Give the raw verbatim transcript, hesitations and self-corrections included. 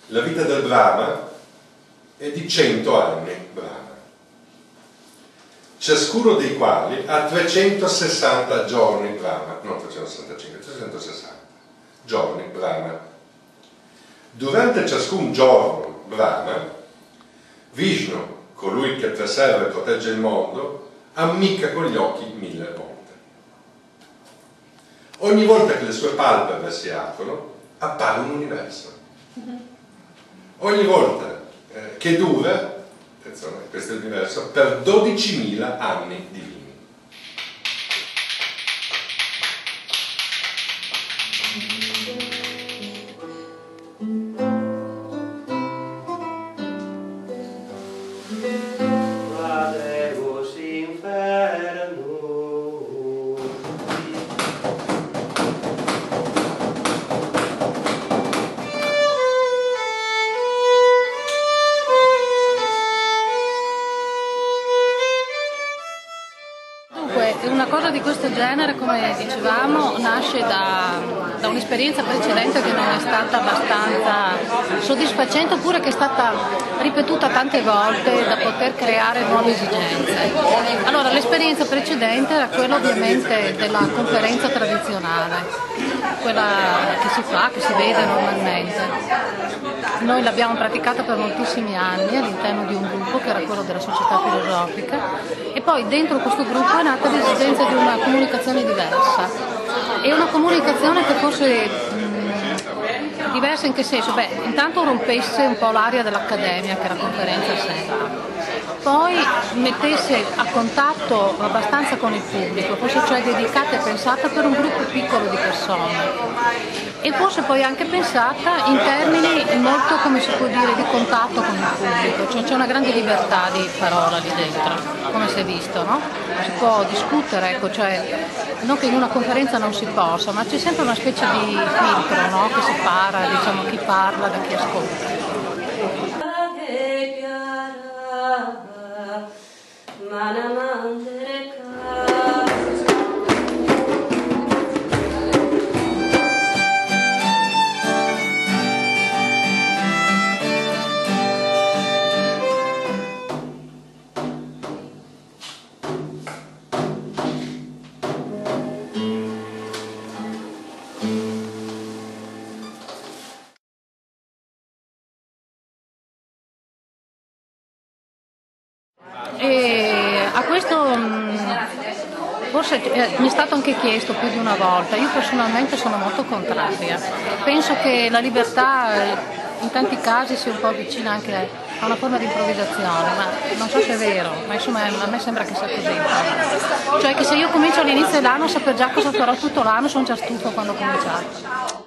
la vita del Brahma è di cento anni Brahma, ciascuno dei quali ha trecentosessanta giorni Brahma, non trecentosessantacinque, trecentosessanta giorni Brahma. Durante ciascun giorno Brahma, Vishnu, colui che preserva e protegge il mondo, ammicca con gli occhi mille volte. Ogni volta che le sue palpebre si aprono, appare un universo. Ogni volta eh, che dura, attenzione, questo universo, per dodicimila anni divini. Una cosa di questo genere, come dicevamo, nasce da, da un'esperienza precedente che non è stata abbastanza soddisfacente, oppure che è stata ripetuta tante volte da poter creare nuove esigenze. Allora, l'esperienza precedente era quella ovviamente della conferenza tradizionale, quella che si fa, che si vede normalmente. Noi l'abbiamo praticata per moltissimi anni all'interno di un gruppo che era quello della Società Filosofica, e poi dentro questo gruppo è nata l'esigenza di una comunicazione diversa, e una comunicazione che fosse mh, diversa in che senso? Beh, intanto rompesse un po' l'aria dell'accademia, che è la conferenza a sé, poi mettesse a contatto abbastanza con il pubblico, fosse cioè dedicata e pensata per un gruppo piccolo di persone, e fosse poi anche pensata in termini molto, come si può dire, di contatto con il pubblico, cioè c'è una grande libertà di parola lì dentro, come si è visto, no? Si può discutere, ecco, cioè non che in una conferenza non si possa, ma c'è sempre una specie di filtro, no? Che separa, diciamo, chi parla da chi ascolta. E a questo forse mi è stato anche chiesto più di una volta. Io personalmente sono molto contraria. Penso che la libertà in tanti casi sia un po' vicina anche a una forma di improvvisazione, ma non so se è vero, ma insomma a me sembra che sia così. Cioè che se io comincio all'inizio dell'anno, saper già cosa farò tutto l'anno, sono già stufo quando ho cominciato.